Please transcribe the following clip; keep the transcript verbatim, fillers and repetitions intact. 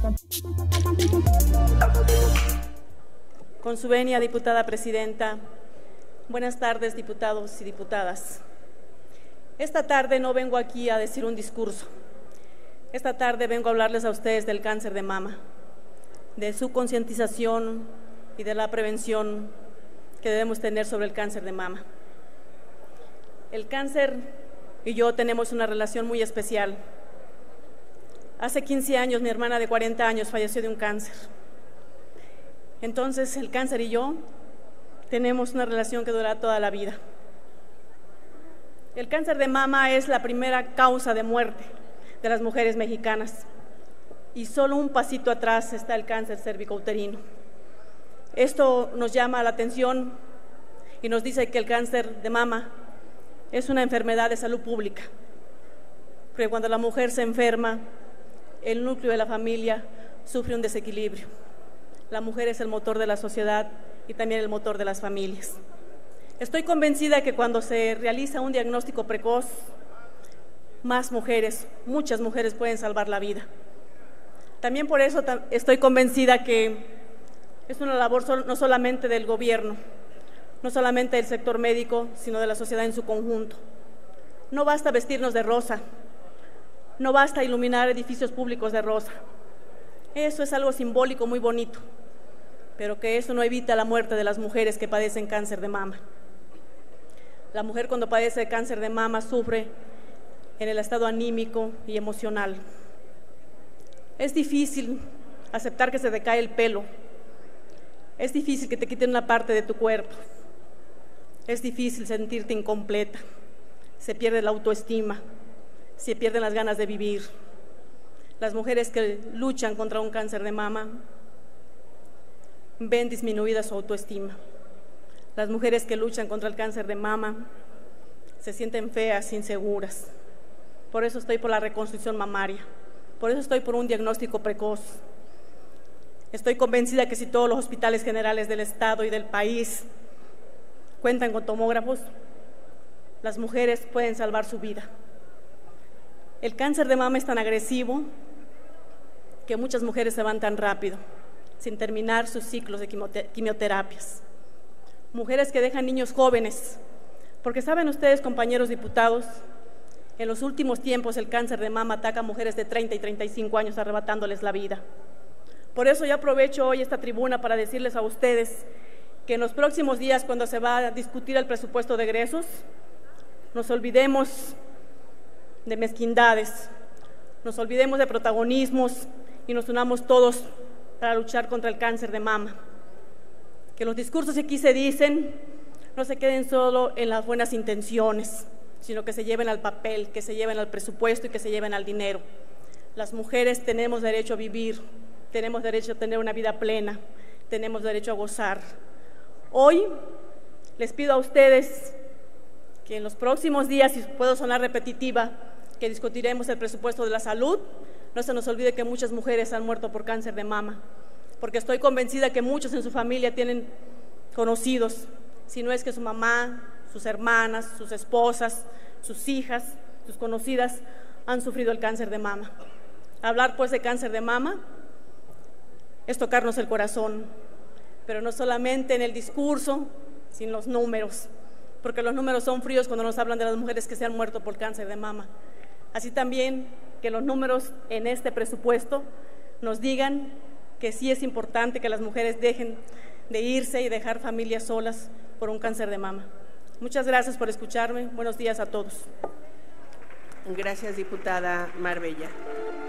Con su venia, diputada presidenta, buenas tardes, diputados y diputadas. Esta tarde no vengo aquí a decir un discurso. Esta tarde vengo a hablarles a ustedes del cáncer de mama, de su concientización y de la prevención que debemos tener sobre el cáncer de mama. El cáncer y yo tenemos una relación muy especial. Hace quince años, mi hermana de cuarenta años falleció de un cáncer. Entonces, el cáncer y yo tenemos una relación que dura toda la vida. El cáncer de mama es la primera causa de muerte de las mujeres mexicanas y solo un pasito atrás está el cáncer cervicouterino. Esto nos llama la atención y nos dice que el cáncer de mama es una enfermedad de salud pública, porque cuando la mujer se enferma, el núcleo de la familia sufre un desequilibrio. La mujer es el motor de la sociedad y también el motor de las familias. Estoy convencida que cuando se realiza un diagnóstico precoz, más mujeres, muchas mujeres pueden salvar la vida. También por eso estoy convencida que es una labor no solamente del gobierno, no solamente del sector médico, sino de la sociedad en su conjunto. No basta vestirnos de rosa, no basta iluminar edificios públicos de rosa. Eso es algo simbólico muy bonito, pero que eso no evita la muerte de las mujeres que padecen cáncer de mama. La mujer cuando padece cáncer de mama sufre en el estado anímico y emocional. Es difícil aceptar que se te cae el pelo, es difícil que te quiten una parte de tu cuerpo, es difícil sentirte incompleta, se pierde la autoestima, se pierden las ganas de vivir. Las mujeres que luchan contra un cáncer de mama ven disminuida su autoestima. Las mujeres que luchan contra el cáncer de mama se sienten feas, inseguras. Por eso estoy por la reconstrucción mamaria, por eso estoy por un diagnóstico precoz. Estoy convencida que si todos los hospitales generales del Estado y del país cuentan con tomógrafos, las mujeres pueden salvar su vida. El cáncer de mama es tan agresivo que muchas mujeres se van tan rápido, sin terminar sus ciclos de quimioterapias. Mujeres que dejan niños jóvenes, porque saben ustedes, compañeros diputados, en los últimos tiempos el cáncer de mama ataca a mujeres de treinta y treinta y cinco años, arrebatándoles la vida. Por eso yo aprovecho hoy esta tribuna para decirles a ustedes que en los próximos días, cuando se va a discutir el presupuesto de egresos, nos olvidemos de mezquindades, nos olvidemos de protagonismos y nos unamos todos para luchar contra el cáncer de mama. Que los discursos que aquí se dicen no se queden solo en las buenas intenciones, sino que se lleven al papel, que se lleven al presupuesto y que se lleven al dinero. Las mujeres tenemos derecho a vivir, tenemos derecho a tener una vida plena, tenemos derecho a gozar. Hoy les pido a ustedes que en los próximos días, si puedo sonar repetitiva, que discutiremos el presupuesto de la salud, no se nos olvide que muchas mujeres han muerto por cáncer de mama, porque estoy convencida que muchos en su familia tienen conocidos, si no es que su mamá, sus hermanas, sus esposas, sus hijas, sus conocidas han sufrido el cáncer de mama. Hablar pues de cáncer de mama es tocarnos el corazón, pero no solamente en el discurso, sino en los números, porque los números son fríos cuando nos hablan de las mujeres que se han muerto por cáncer de mama. Así también que los números en este presupuesto nos digan que sí es importante que las mujeres dejen de irse y dejar familias solas por un cáncer de mama. Muchas gracias por escucharme. Buenos días a todos. Gracias, diputada Marbella.